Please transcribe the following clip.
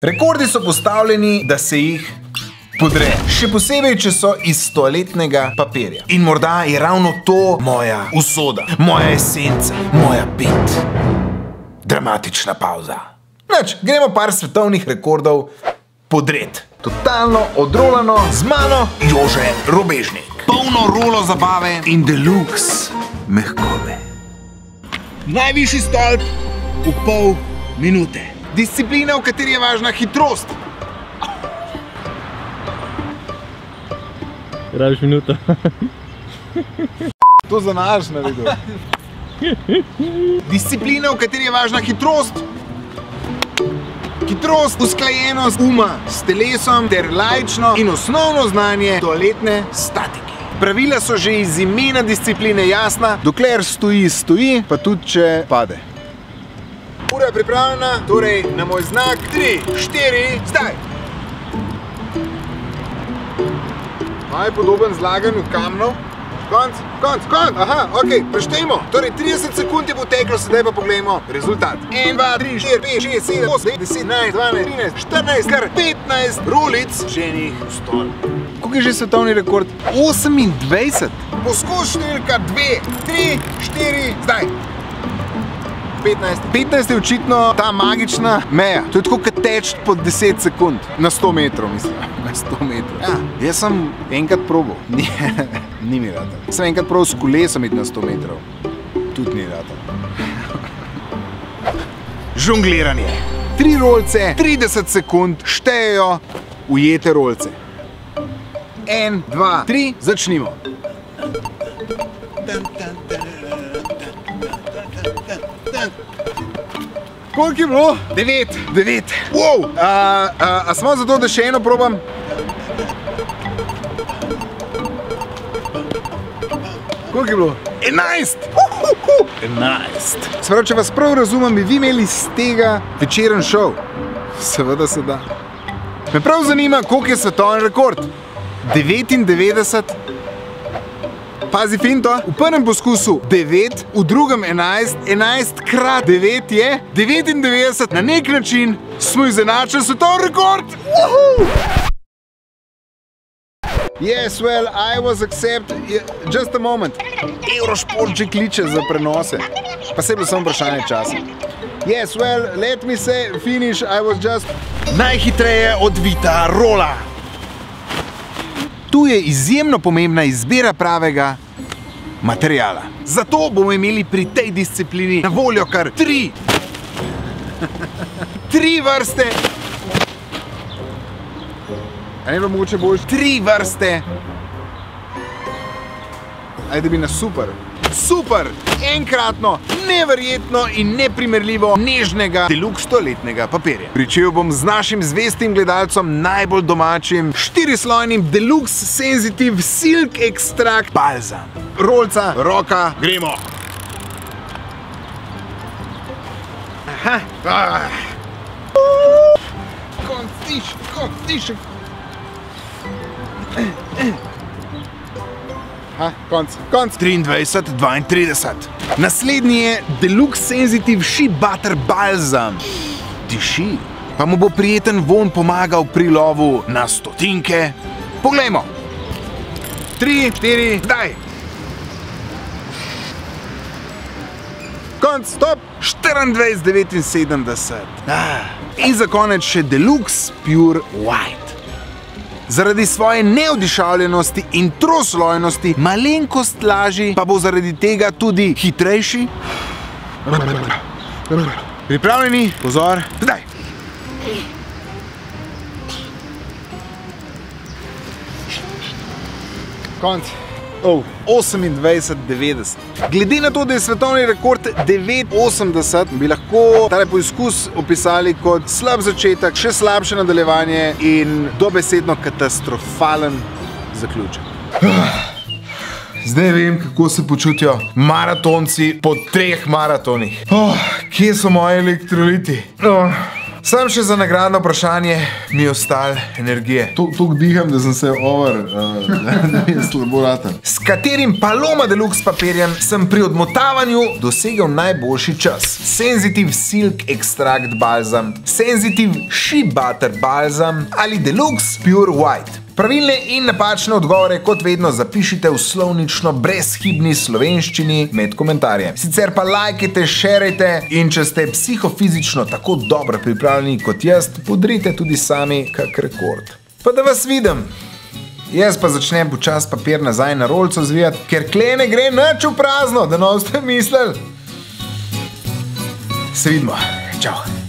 Rekordi so postavljeni, da se jih podre. Še posebej, če so iz toaletnega papirja. In morda je ravno to moja usoda, moja esenca, moja bit. Dramatična pauza. Nič, gremo par svetovnih rekordov podret. Totalno odrolano z mano Jože Robežnik. Polno rolo zabave in deluxe mehkobe. Najvišji stolp v pol minute. Disciplina, v kateri je važna hitrost. Rabiš minuto. To za naš naredil. Disciplina, v kateri je važna hitrost. Hitrost, usklajenost uma s telesom ter laično in osnovno znanje toaletne statike. Pravila so že iz imena discipline jasna, dokler stoji, pa tudi če pade. Ura je pripravljena, torej na moj znak 3, 4, zdaj! Maj podoben zlaganju kamnov. Konc, aha, ok, preštejmo. Torej 30 sekund je poteklo, sedaj pa pogledajmo rezultat. 1, 2, 3, 4, 5, 6, 7, 8, 9, 10, 11, 12, 13, 14, kar 15 rolic ženih v stol. Koliko je že svetovni rekord? 28. Poskus številka 2, 3, 4, zdaj. 15. 15 je očitno ta magična meja. To je tako, kot teč po 10 sekund. Na 100 metrov, mislim. Na 100 metrov. Ja, jaz sem enkrat probal. Ni mi rado. Sem enkrat probal s kolesom iti na 100 metrov. Tudi ni rado. Žongliranje. 3 rolce, 30 sekund, štejejo ujete rolce. 1, 2, 3, začnimo. Koliko je bilo? 9. Wow! A smo zato, da še eno probam? Koliko je bilo? 11! 11. Se pravi, če vas prav razumem, bi vi imeli iz tega večeren šov. Seveda se da. Me prav zanima, koliko je svetovni rekord. 99. Pazi finto, v prvem poskusu 9, v drugem 11, 11 krat 9 je 99, na nek način smo izenačili svetovni rekord! Yes, well, I was accept, just a moment. Eurošport že kliče za prenose, pa se je bilo samo vprašanje časa. Yes, well, let me say, finish, I was just... Najhitreje odvita rola. Tu je izjemno pomembna izbira pravega materiala. Zato bomo imeli pri tej disciplini na voljo kar 3 vrste. A ne bilo mogoče boljš? 3 vrste. Ajde bi na super. Super! Enkratno, neverjetno in neprimerljivo nežnega deluxe toaletnega papirja. Pričel bom z našim zvestim gledalcem, najbolj domačim, 4-slojnim deluxe sensitive silk extract balzam. Rolca, roka, gremo! Aha! Konc, tišek! Konc. 23, 32. Naslednji je Deluxe Sensitive Shea Butter Balsam. Diši. Pa mu bo prijeten vonj pomagal pri lovu na stotinke. Poglejmo. 3, 4, daj. Konc, stop. 24, 79. In za konec še Deluxe Pure White. Zaradi svoje neodišavljenosti in troslojnosti malenkost lažji, pa bo zaradi tega tudi hitrejši. Pripravljeni? Pozor. Zdaj. Konc. 28,90. Glede na to, da je svetovni rekord 9,80, bi lahko tale poizkus opisali kot slab začetek, še slabše nadaljevanje in dobesedno katastrofalen zaključek. Zdaj vem, kako se počutijo maratonci po 3 maratonih. Kje so moji elektroliti? Sam še za nagradno vprašanje mi je ostal energije. Tuk diham, da sem se da mi je slabo ratan. S katerim Paloma Deluxe papirjem sem pri odmotavanju dosegel najboljši čas? Sensitive Silk Extract Balsam, Sensitive Shea Butter Balsam ali Deluxe Pure White? Pravilne in napačne odgovore kot vedno zapišite v slovnično brezhibni slovenščini med komentarje. Sicer pa lajkajte, šerajte in če ste psihofizično tako dobro pripravljeni kot jaz, podrite tudi sami kak rekord. Pa da vas vidim. Jaz pa začnem počas papir nazaj na rolco zvijati, ker kle ne gre nič v prazno, da ne boste mislili. Se vidimo. Čau.